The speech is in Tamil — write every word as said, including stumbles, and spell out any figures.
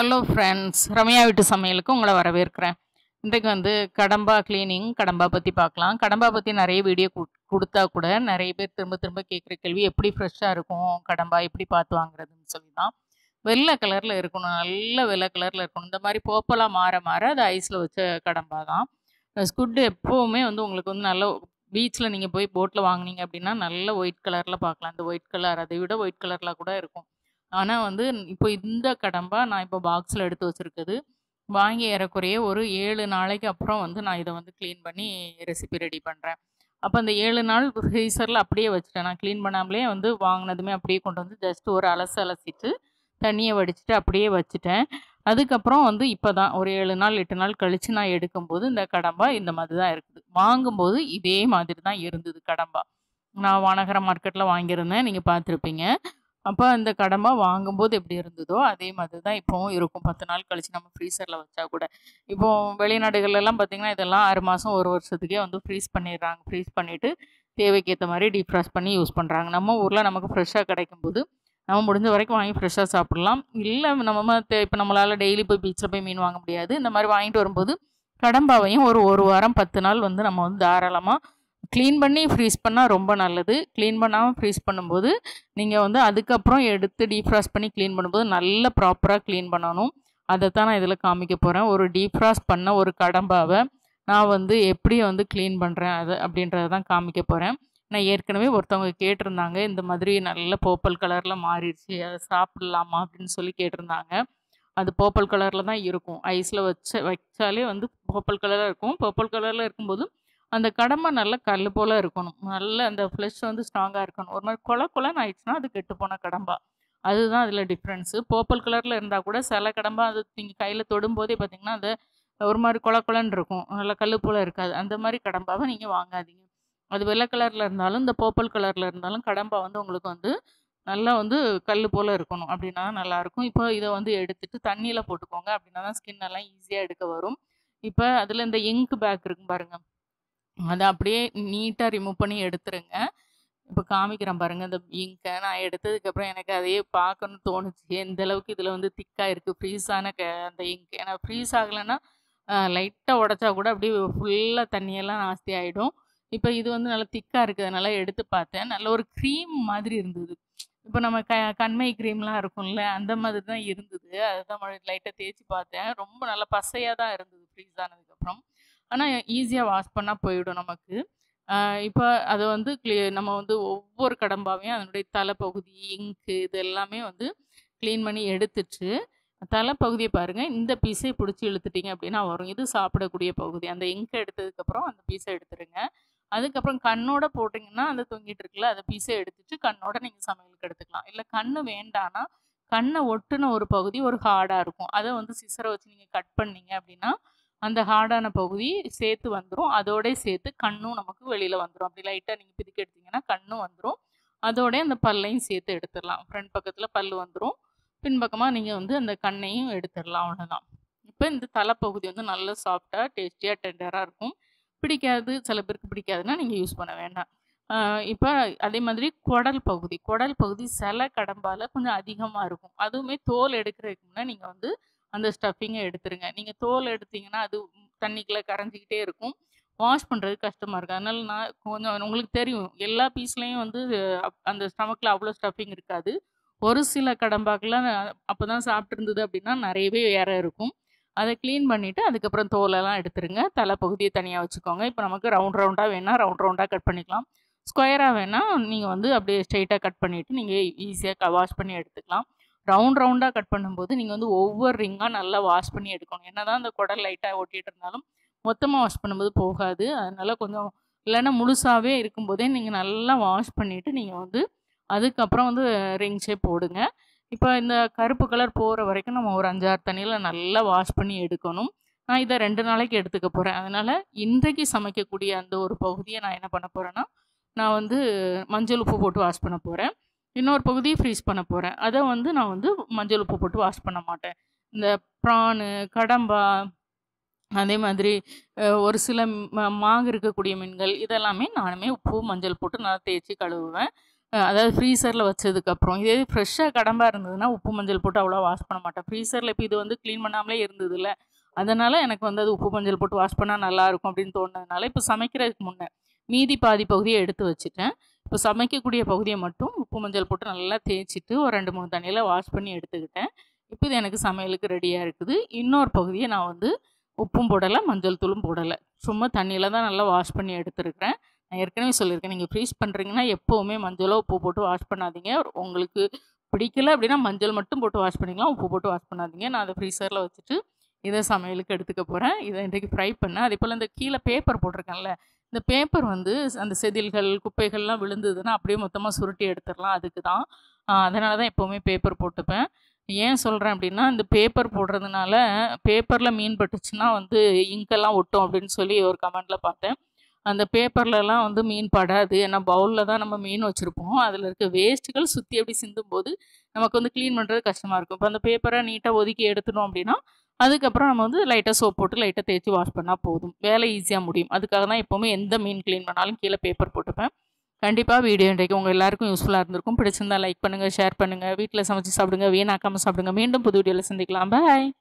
ஹலோ ஃப்ரெண்ட்ஸ், ரம்யா வீட்டு சமையலுக்கு உங்களை வரவேற்கிறேன். இன்றைக்கு வந்து கடம்பா கிளீனிங், கடம்பா பற்றி பார்க்கலாம். கடம்பா பற்றி நிறைய வீடியோ கொடுத்தா கூட நிறைய பேர் திரும்ப திரும்ப கேட்குற கேள்வி, எப்படி ஃப்ரெஷ்ஷாக இருக்கும் கடம்பா, எப்படி பார்த்து வாங்குறதுன்னு சொல்லி தான். வெள்ளை கலரில் இருக்கணும், நல்ல வெள்ளை கலரில் இருக்கணும். இந்த மாதிரி போப்பலாக மாற மாற அது ஐஸில் வச்ச கடம்பா தான். ஸ்குட் எப்போவுமே வந்து உங்களுக்கு வந்து நல்ல பீச்சில் நீங்கள் போய் போட்டில் வாங்கினீங்க அப்படின்னா நல்ல ஒயிட் கலரில் பார்க்கலாம். இந்த ஒயிட் கலர் அதை விட ஒயிட் கலரில் கூட இருக்கும். ஆனால் வந்து இப்போ இந்த கடம்பா நான் இப்போ பாக்ஸில் எடுத்து வச்சுருக்குது. வாங்கி ஏறக்குறைய ஒரு ஏழு நாளைக்கு அப்புறம் வந்து நான் இதை வந்து க்ளீன் பண்ணி ரெசிபி ரெடி பண்ணுறேன். அப்போ அந்த ஏழு நாள் ஃப்ரீசரில் அப்படியே வச்சுட்டேன். நான் க்ளீன் பண்ணாமலே வந்து வாங்கினதுமே அப்படியே கொண்டு வந்து ஜஸ்ட் ஒரு அலசு அலசிட்டு தண்ணியை வடிச்சிட்டு அப்படியே வச்சுட்டேன். அதுக்கப்புறம் வந்து இப்போ தான் ஒரு ஏழு நாள் எட்டு நாள் கழித்து நான் எடுக்கும்போது இந்த கடம்பா இந்த மாதிரி தான் இருக்குது. வாங்கும்போது இதே மாதிரி தான் இருந்தது கடம்பா. நான் வானகர மார்க்கெட்டில் வாங்கியிருந்தேன், நீங்கள் பார்த்துருப்பீங்க. அப்போ இந்த கடம்பா வாங்கும்போது எப்படி இருந்ததோ அதே மாதிரி தான் இப்போவும் இருக்கும். பத்து நாள் கழித்து நம்ம ஃப்ரீசரில் வச்சா கூட. இப்போது வெளிநாடுகள்லாம் பார்த்திங்கன்னா இதெல்லாம் ஆறு மாதம் ஒரு வருஷத்துக்கே வந்து ஃப்ரீஸ் பண்ணிடுறாங்க. ஃப்ரீஸ் பண்ணிவிட்டு தேவைக்கேற்ற மாதிரி டீஃப்ராஸ்ட் பண்ணி யூஸ் பண்ணுறாங்க. நம்ம ஊரில் நமக்கு ஃப்ரெஷ்ஷாக கிடைக்கும்போது நம்ம முடிஞ்ச வரைக்கும் வாங்கி ஃப்ரெஷ்ஷாக சாப்பிட்லாம். இல்லை நம்ம இப்போ நம்மளால் டெய்லி போய் பீச்சில் போய் மீன் வாங்க முடியாது. இந்த மாதிரி வாங்கிட்டு வரும்போது கடம்பாவையும் ஒரு ஒரு வாரம் பத்து நாள் வந்து நம்ம வந்து தாராளமாக க்ளீன் பண்ணி ஃப்ரீஸ் பண்ணால் ரொம்ப நல்லது. க்ளீன் பண்ணாமல் ஃப்ரீஸ் பண்ணும்போது நீங்கள் வந்து அதுக்கப்புறம் எடுத்து டீஃப்ராஸ்ட் பண்ணி க்ளீன் பண்ணும்போது நல்லா ப்ராப்பராக க்ளீன் பண்ணணும். அதை தான் நான் இதில் காமிக்க போகிறேன். ஒரு டீஃப்ராஸ்ட் பண்ண ஒரு கடம்பாவை நான் வந்து எப்படி வந்து க்ளீன் பண்ணுறேன் அது அப்படின்றத தான் காமிக்க போகிறேன். நான் ஏற்கனவே ஒருத்தவங்க கேட்டிருந்தாங்க, இந்த மாதிரி நல்ல பர்பிள் கலரில் மாறிடுச்சு, அதை சாப்பிட்லாமா அப்படின்னு சொல்லி கேட்டிருந்தாங்க. அது பர்பிள் கலரில் தான் இருக்கும். ஐஸில் வச்ச வச்சாலே வந்து பர்பிள் கலரில் இருக்கும். பர்பிள் கலரில் இருக்கும்போது அந்த கடம்பா நல்ல கல் போல் இருக்கணும். நல்ல அந்த ஃப்ளஷ் வந்து ஸ்ட்ராங்காக இருக்கணும். ஒரு மாதிரி கொல கொலன்னு ஆயிடுச்சுன்னா அது கெட்டு போன கடம்பா. அதுதான் அதில் டிஃப்ரென்ஸு. பர்பிள் கலரில் இருந்தால் கூட சில கடம்பா அது நீங்கள் கையில் தொடும்போதே பார்த்திங்கன்னா அந்த ஒரு மாதிரி கொல கொலன்னு இருக்கும், நல்லா கல் போல் இருக்காது. அந்த மாதிரி கடம்பாவை நீங்கள் வாங்காதீங்க. அது வெள்ளை கலரில் இருந்தாலும் இந்த பர்பிள் கலரில் இருந்தாலும் கடம்பா வந்து உங்களுக்கு வந்து நல்லா வந்து கல் போல் இருக்கணும். அப்படின்னா தான் நல்லாயிருக்கும். இப்போ இதை வந்து எடுத்துகிட்டு தண்ணியில் போட்டுக்கோங்க. அப்படின்னா தான் ஸ்கின் எல்லாம் ஈஸியாக எடுக்க வரும். இப்போ அதில் இந்த இங்க் பேக் இருக்கும் பாருங்கள், அதை அப்படியே நீட்டாக ரிமூவ் பண்ணி எடுத்துருங்க. இப்போ காமிக்கிறேன் பாருங்கள். இந்த இங்கை நான் எடுத்ததுக்கப்புறம் எனக்கு அதையே பார்க்கணுன்னு தோணுச்சு. எந்த அளவுக்கு இதில் வந்து திக்காக இருக்குது ஃப்ரீஸ் ஆன க அந்த இங்க். ஏன்னா ஃப்ரீஸ் ஆகலைன்னா லைட்டாக உடச்சா கூட அப்படியே ஃபுல்லாக தண்ணியெல்லாம் நாஸ்தி ஆகிடும். இப்போ இது வந்து நல்லா திக்காக இருக்குது, அதனால் எடுத்து பார்த்தேன். நல்ல ஒரு க்ரீம் மாதிரி இருந்தது. இப்போ நம்ம க கண்மை க்ரீம்லாம் இருக்கும்ல, அந்த மாதிரி தான் இருந்தது. அதுதான் லைட்டாக தேய்ச்சி பார்த்தேன். ரொம்ப நல்லா பசையாக தான் இருந்தது ஃப்ரீஸ் ஆனதுக்கப்புறம். ஆனால் ஈஸியாக வாஷ் பண்ணால் போயிடும் நமக்கு. இப்போ அதை வந்து க்ளீ நம்ம வந்து ஒவ்வொரு கடம்பாவையும் அதனுடைய தலைப்பகுதி, இங்கு இது எல்லாமே வந்து க்ளீன் பண்ணி எடுத்துட்டு தலைப்பகுதியை பாருங்கள், இந்த பீஸை பிடிச்சி இழுத்துட்டிங்க அப்படின்னா வரும். இது சாப்பிடக்கூடிய பகுதி. அந்த இங்கை எடுத்ததுக்கப்புறம் அந்த பீஸை எடுத்துருங்க. அதுக்கப்புறம் கண்ணோட போட்டிங்கன்னா அந்த தொங்கிட்டு இருக்குல்ல, அந்த பீஸை எடுத்துட்டு கண்ணோட நீங்கள் சமையலுக்கு எடுத்துக்கலாம். இல்லை கண் வேண்டான்னா கண்ணை ஒட்டுன ஒரு பகுதி ஒரு ஹார்டாக இருக்கும், அதை வந்து சிசரை வச்சு நீங்கள் கட் பண்ணீங்க அப்படின்னா அந்த ஹார்டான பகுதி சேர்த்து வந்துடும். அதோடய சேர்த்து கண்ணும் நமக்கு வெளியில் வந்துடும். அப்படி லைட்டாக நீங்கள் பிதுக்கி எடுத்திங்கன்னா கண்ணும் வந்துடும். அதோடய அந்த பல்லையும் சேர்த்து எடுத்துடலாம். ஃப்ரண்ட் பக்கத்தில் பல் வந்துடும், பின்பக்கமாக நீங்கள் வந்து அந்த கண்ணையும் எடுத்துடலாம். அவ்வளோதான். இப்போ இந்த தலைப்பகுதி வந்து நல்லா சாஃப்டாக டேஸ்டியாக டெண்டராக இருக்கும். பிடிக்காது, சில பேருக்கு பிடிக்காதுன்னா நீங்கள் யூஸ் பண்ண வேண்டாம். இப்போ அதே மாதிரி குடல் பகுதி குடல் பகுதி சில கடம்பால் கொஞ்சம் அதிகமாக இருக்கும். அதுவுமே தோல் எடுக்கிறதுக்கு முன்னே நீங்கள் வந்து அந்த ஸ்டஃபிங்கை எடுத்துருங்க. நீங்கள் தோல் எடுத்திங்கன்னா அது தண்ணிக்குள்ளே கரைஞ்சிக்கிட்டே இருக்கும், வாஷ் பண்ணுறது கஷ்டமாக இருக்கும். அதனால் நான் கொஞ்சம் உங்களுக்கு தெரியும் எல்லா பீஸ்லேயும் வந்து அந்த ஸ்டமக்கில் அவ்வளோ ஸ்டஃபிங் இருக்காது. ஒரு சில கடம்பாக்கெலாம் அப்போ தான் சாப்பிட்ருந்தது அப்படின்னா நிறையவே வேற இருக்கும். அதை க்ளீன் பண்ணிவிட்டு அதுக்கப்புறம் தோலெல்லாம் எடுத்துருங்க. தலைப்பகுதியை தனியாக வச்சுக்கோங்க. இப்போ நமக்கு ரவுண்ட் ரவுண்டாக வேணால் ரவுண்ட் ரவுண்டாக கட் பண்ணிக்கலாம். ஸ்கொயராக வேணால் நீங்கள் வந்து அப்படியே ஸ்ட்ரெயிட்டாக கட் பண்ணிவிட்டு நீங்கள் ஈஸியாக வாஷ் பண்ணி எடுத்துக்கலாம். ரவுண்ட் ரவுண்டாக கட் பண்ணும்போது நீங்கள் வந்து ஒவ்வொரு ரிங்காக நல்லா வாஷ் பண்ணி எடுக்கணும். என்ன தான் அந்த குடல் லைட்டாக ஒட்டிகிட்டு இருந்தாலும் மொத்தமாக வாஷ் பண்ணும்போது போகாது. அதனால் கொஞ்சம் இல்லைன்னா முழுசாகவே இருக்கும்போதே நீங்கள் நல்லா வாஷ் பண்ணிவிட்டு நீங்கள் வந்து அதுக்கப்புறம் வந்து ரிங்ஸே போடுங்க. இப்போ இந்த கருப்பு கலர் போகிற வரைக்கும் நம்ம ஒரு அஞ்சாறு தண்ணியில் நல்லா வாஷ் பண்ணி எடுக்கணும். நான் இதை ரெண்டு நாளைக்கு எடுத்துக்க போகிறேன். அதனால் இன்றைக்கு சமைக்கக்கூடிய அந்த ஒரு பகுதியை நான் என்ன பண்ண போகிறேன்னா, நான் வந்து மஞ்சள் உப்பு போட்டு வாஷ் பண்ண போகிறேன். இன்னொரு பகுதியை ஃப்ரீஸ் பண்ண போகிறேன். அதை வந்து நான் வந்து மஞ்சள் உப்பு போட்டு வாஷ் பண்ண மாட்டேன். இந்த ப்ரானு, கடம்பா, அதே மாதிரி ஒரு சில மாங்கு இருக்கக்கூடிய மீன்கள் இதெல்லாமே நானுமே உப்பு மஞ்சள் போட்டு நல்லா தேய்ச்சி கழுவுவேன். அஹ் அதாவது ஃப்ரீசரில் வச்சதுக்கப்புறம். இதே ஃப்ரெஷ்ஷாக கடம்பா இருந்ததுன்னா உப்பு மஞ்சள் போட்டு அவ்வளோ வாஷ் பண்ண மாட்டேன். ஃப்ரீசரில் இப்போ இது வந்து க்ளீன் பண்ணாமலே இருந்ததுல்ல, அதனால் எனக்கு வந்து அது உப்பு மஞ்சள் போட்டு வாஷ் பண்ணால் நல்லாயிருக்கும் அப்படின்னு தோணுனதுனால இப்போ சமைக்கிறதுக்கு முன்னே மீதி பாதி பகுதியை எடுத்து வச்சுட்டேன். இப்போ சமைக்கக்கூடிய பகுதியை மட்டும் உப்பு மஞ்சள் போட்டு நல்லா தேய்ச்சிட்டு ஒரு ரெண்டு மூணு தண்ணியில் வாஷ் பண்ணி எடுத்துக்கிட்டேன். இப்போ இது எனக்கு சமையலுக்கு ரெடியாக இருக்குது. இன்னொரு பகுதியை நான் வந்து உப்பும் போடலை, மஞ்சள் தூளும் போடலை, சும்மா தண்ணியில் தான் நல்லா வாஷ் பண்ணி எடுத்துருக்கிறேன். நான் ஏற்கனவே சொல்லியிருக்கேன், நீங்கள் ஃப்ரீஸ் பண்ணுறீங்கன்னா எப்போவுமே மஞ்சளோ உப்பு போட்டு வாஷ் பண்ணாதீங்க. உங்களுக்கு பிடிக்கல அப்படின்னா மஞ்சள் மட்டும் போட்டு வாஷ் பண்ணிக்கலாம், உப்பு போட்டு வாஷ் பண்ணாதீங்க. நான் அதை ஃப்ரீசரில் வச்சுட்டு இதை சமையலுக்கு எடுத்துக்க போகிறேன். இதை இன்றைக்கு ஃப்ரை பண்ணேன். அதே போல் இந்த கீழே பேப்பர் போட்டிருக்கேன்ல, இந்த பேப்பர் வந்து அந்த செதில்கள் குப்பைகள்லாம் விழுந்ததுன்னா அப்படியே மொத்தமாக சுருட்டி எடுத்துடலாம். அதுக்கு தான் அதனால தான் எப்போவுமே பேப்பர் போட்டுப்பேன். ஏன் சொல்கிறேன் அப்படின்னா, இந்த பேப்பர் போடுறதுனால பேப்பரில் மீன் பட்டுச்சுன்னா வந்து இங்கெல்லாம் ஒட்டும் அப்படின்னு சொல்லி ஒரு கமெண்டில் பார்த்தேன். அந்த பேப்பர்லலாம் வந்து மீன் படாது. ஏன்னா பவுலில் தான் நம்ம மீன் வச்சுருப்போம். அதில் இருக்க வேஸ்ட்டுகள் சுற்றி அப்படி சிந்தும்போது நமக்கு வந்து க்ளீன் பண்ணுறது கஷ்டமாக இருக்கும். இப்போ அந்த பேப்பரை நீட்டாக ஒதுக்கி எடுத்துட்டோம் அப்படின்னா அதுக்கப்புறம் நம்ம வந்து லைட்டாக சோப் போட்டு லைட்டாக தேய்ச்சி வாஷ் பண்ணால் போதும், வேலை ஈஸியாக முடியும். அதுக்காக தான் எப்போவுமே எந்த மீன் க்ளீன் பண்ணாலும் கீழே பேப்பர் போட்டுப்பேன். கண்டிப்பாக வீடியோ இன்றைக்கு உங்கள் எல்லாருக்கும் யூஸ்ஃபுல்லாக இருந்திருக்கும். பிடிச்சிருந்தா லைக் பண்ணுங்கள், ஷேர் பண்ணுங்கள், வீட்டில் சமைச்சு சாப்பிடுங்க, வீணாக்காமல் சாப்பிடுங்க. மீண்டும் புது வீடியோவில் சந்திக்கலாம். பாய்.